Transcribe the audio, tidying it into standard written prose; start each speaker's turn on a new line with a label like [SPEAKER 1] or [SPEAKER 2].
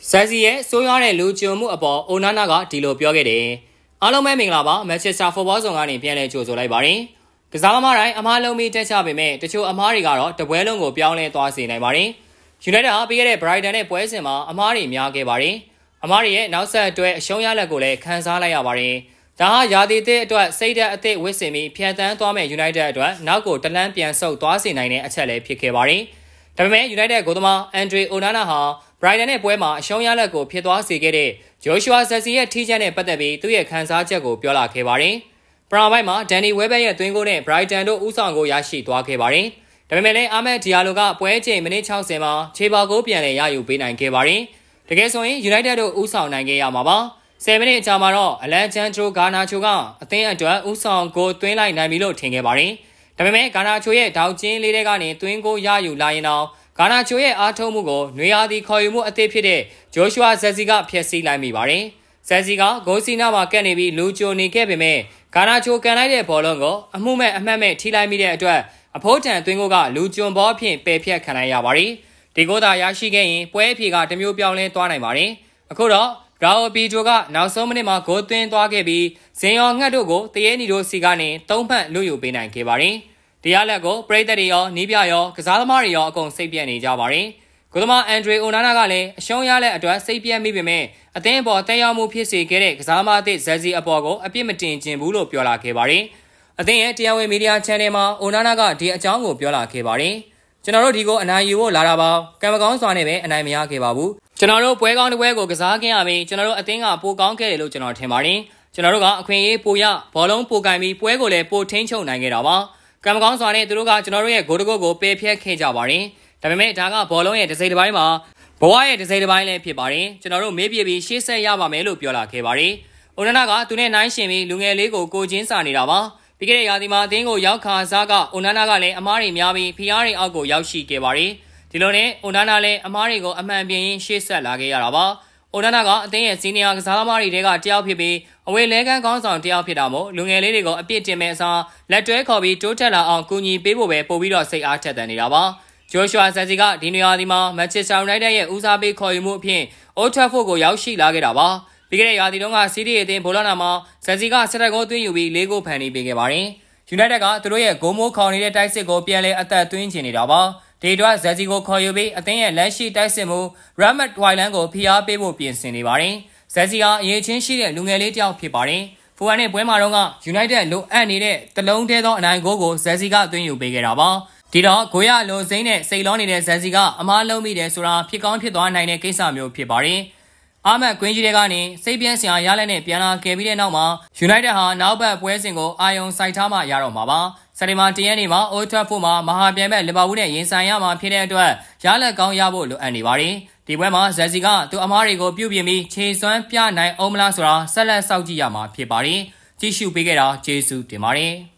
[SPEAKER 1] ဆယ်စီရဲ့ဆိုးရွားတဲ့လူကြုံမှုအပေါ်အိုနာနာကဒီလိုပြောခဲ့တယ်။အားလုံးပဲမင်္ဂလာပါမန်ချက်စတာဖုတ်ဘောဆောင်ကနေပြန်လဲကြိုဆိုလိုက်ပါတယ်။ကစားသမားတိုင်းအမားလုံးပြီးတက်ချပေမဲ့တချို့အမားတွေကတော့တပွဲလုံးကိုပြောင်းလဲသွားစေနိုင်ပါတယ်။ United ဟာပြီးခဲ့တဲ့ Brighton နဲ့ပွဲစဉ်မှာအမားတွေများခဲ့ပါတယ်။အမားတွေရဲ့နောက်ဆက်အတွဲအရှုံးရလက်ကိုလည်းခံစားလိုက်ရပါတယ်။ဒါဟာယာတီသစ်အတွက်စိတ်ဓာတ်အသစ်ဝစ်စင်ပြီးဖြတ်တန်းသွားမဲ့ United အတွက်နောက်ကိုတလန်းပြန်ဆုပ်သွားစေနိုင်တဲ့အချက်လည်းဖြစ်ခဲ့ပါတယ်။ဒါပေမဲ့ United ဂိုးသမား Andre Onana ဟာ Brighton နဲ့ပွဲမှာအရှုံးရလက်ကိုဖြစ်သွားစေခဲ့တဲ့ Joshua Zirkzee ရဲ့ထိချက်နဲ့ပတ်သက်ပြီးသူ့ရဲ့ခံစားချက်ကိုပြောလာခဲ့ပါတယ်။ပရာဘိုက်မှာ Danny Welbeck ရဲ့သွင်းဂိုးနဲ့ Brighton တို့ဦးဆောင်ကိုရရှိသွားခဲ့ပါတယ်။ဒါပေမဲ့လည်း Ahmed Diallo ကပွဲချိန်မိနစ်60မှာခြေပါကိုပြန်လည်ရယူပေးနိုင်ခဲ့ပါတယ်။တကယ်ဆိုရင် United တို့ဦးဆောင်နိုင်ခဲ့ရမှာပါ။10မိနစ်အကြာမှာတော့ Alejandro Garnacho ကအသင်းအတွက်ဦးဆောင်ကိုသွင်းလိုက်နိုင်ပြီလို့ထင်ခဲ့ပါတယ်။ဒါပေမဲ့ Garnacho ရဲ့တောက်ချင်းလေးတွေကနေသွင်းကိုရယူလာရင်တော့ဂါနာချိုရဲ့အားထုတ်မှုကိုနွေရာသီခေါ်ယူမှုအသစ်ဖြစ်တဲ့ Joshua Zirkzee ကဖျက်ဆီးလိုက်မိပါတယ်။ Zirkzee ကဂိုးစီနာမှာကပ်နေပြီးလူကြိုနေခဲ့ပေမဲ့ဂါနာချိုကန်လိုက်တဲ့ဘောလုံးကိုအမှတ်မဲ့ထိလိုက်မိတဲ့အတွက်အဖိုးတန်သွင်းကိုကလူကြွန်ဘောအဖြစ်ပယ်ဖြတ်ခံလိုက်ရပါတယ်။ဒီကိုသာရရှိခဲ့ရင်ပွဲအဖြေကတမျိုးပြောင်းလဲသွားနိုင်ပါတယ်။အခုတော့Raul Pedro ကနောက်ဆုံးမိနစ်မှာဂိုးသွင်းသွားခဲ့ပြီးဇင်ယောငှက်တို့ကိုတရေနီတို့စီကနေ3ဖက်လွတ်ယူပေးနိုင်ခဲ့ပါတယ်။တရားလက်ကိုပရိသတ်တွေရောနီးပြရောကစားသမားတွေရောအကုန်စိတ်ပြတ်နေကြပါတယ်။ဂိုးသမား Andre Onana ကလည်းအရှုံးရလက်အတွက်စိတ်ပြတ်မိပေမဲ့အသင်းအပေါ်တက်ရောက်မှုဖြစ်စေခဲ့တဲ့ကစားသမားအသစ် Zirkzee အပေါ်ကိုအပြစ်မတင်ကျင်ဘူးလို့ပြောလာခဲ့ပါတယ်။အသင်းရဲ့တရားဝင်မီဒီယာ channel မှာ Onana ကဒီအကြောင်းကိုပြောလာခဲ့ပါတယ်။ကျွန်တော်တို့ဒီကိုအနိုင်ယူဖို့လာတာပါ။ကံမကောင်းစွာနဲ့ပဲအနိုင်မရခဲ့ပါဘူး။ကျွန်တော်တို့ပွဲကောင်းတစ်ပွဲကိုကစားခဲ့ရပြီးကျွန်တော်တို့အသင်းကပိုကောင်းခဲ့တယ်လို့ကျွန်တော်ထင်ပါတယ်။ကျွန်တော်တို့ကအခွင့်အရေးပိုရဘောလုံးပိုကင်ပြီးပွဲကိုလည်းပိုထိန်းချုပ်နိုင်ခဲ့တာပါ။ကံမကောင်းစွာနဲ့သူတို့ကကျွန်တော်တို့ရဲ့ဂိုးတကုတ်ကိုပယ်ဖျက်ခဲ့ကြပါတယ်။ဒါပေမဲ့ဒါကဘောလုံးရဲ့တစ်စိတ်တစ်ပိုင်းမှာဘဝရဲ့တစ်စိတ်တစ်ပိုင်းလည်းဖြစ်ပါတယ်။ကျွန်တော်တို့မေးပြပြီးရှေ့ဆက်ရပါမယ်လို့ပြောလာခဲ့ပါတယ်။ Onana ကသူနဲ့နိုင်ရှင်ပြီးလူငယ်လေးကိုချင်းစာနေတာပါ။ပြီးခဲ့တဲ့ရာသီမှာအသင်းကိုရောက်ခါစားက Onana ကလည်းအမားတွေများပြီးဖိအားတွေအောက်ကိုရောက်ရှိခဲ့ပါတယ်။ဒီလိုနဲ့ Onana လည်းအမားတွေကိုအမှန်ပြင်ရင်းရှေ့ဆက်လာခဲ့ရတာပါ။ Onana ကအသင်းရဲ့စီနီယာကစားသမားတွေထဲကတယောက်ဖြစ်ပြီးအဝေးလဲကန်းကောင်းဆောင်တယောက်ဖြစ်တာမို့လူငယ်လေးတွေကိုအပြစ်တင်မဲ့အစားလက်တွဲခေါ်ပြီးတိုးတက်လာအောင်ကူညီပေးဖို့ပဲပို့ပြီးတော့စိတ်အားထက်သန်နေတာပါ။ Joshua Zirkzee ကဒီနေရာဒီမှာ Manchester United ရဲ့ဦးစားပေးခေါ်ယူမှုအဖြစ် Old Trafford ကိုရောက်ရှိလာခဲ့တာပါ။ပြီးခဲ့တဲ့ရာသီတုန်းကစီးတီးအသင်းဘောလနာမှာ Zirkzee က7ဂိုးသွင်းယူပြီး4ဂိုးဖန်တီးပေးခဲ့ပါတယ်။ United ကသူတို့ရဲ့ဂိုးမိုးခေါင်နေတဲ့တိုက်စစ်ကိုပြန်လဲအသက်သွင်းချင်နေတာပါ။ဒီအတွက်Zirkzeeကိုခေါ်ယူပြီးအသင်းရဲ့လက်ရှိတိုက်စစ်မှု Ramat Hojlund ကိုဖိအားပေးဖို့ပြင်ဆင်နေပါတယ်။ Zirkzee ဟာအရေးချင်းရှိတဲ့လူငယ်လေးတစ်ယောက်ဖြစ်ပါတယ်။ဖူဟန်နဲ့ပွဲမှာတော့က United လိုအပ်နေတဲ့တလုံးထဲသောအနိုင်ဂိုးကို Zirkzee ကသွင်းယူပေးခဲ့တာပါ။ဒီတော့ဂိုးရလိုစိမ့်နဲ့စိတ်လောနေတဲ့Zirkzeeကအမားလုံးမိတယ်ဆိုတာဖြစ်ကောင်းဖြစ်သွားနိုင်တဲ့ကိစ္စမျိုးဖြစ်ပါတယ်။အာမတ်ကွင်းကြီးတွေကနေစိတ်ပြင်းစရာရလက်နဲ့ပြန်လာခဲ့ပြီးတဲ့နောက်မှာ United ဟာနောက်ဘက်ပွဲစဉ်ကိုအာရုံစိုက်ထားမှရတော့မှာပါ။စက်တင်ဘာ10ရက်နေ့မှာ Old Trafford မှာမဟာပြန်ဘက်လီဗာပူးနဲ့ရင်ဆိုင်ရမှာဖြစ်တဲ့အတွက်ရလက်ကောင်းရဖို့လိုအပ်နေပါတယ်။ဒီပွဲမှာZirkzeeကသူ့အမားတွေကိုပြုပြင်ပြီးခြေစွမ်းပြနိုင်အောင်မလားဆိုတာဆက်လက်စောင့်ကြည့်ရမှာဖြစ်ပါတယ်။ကြည့်ရှုပေးခဲ့တာကျေးဇူးတင်ပါတယ်။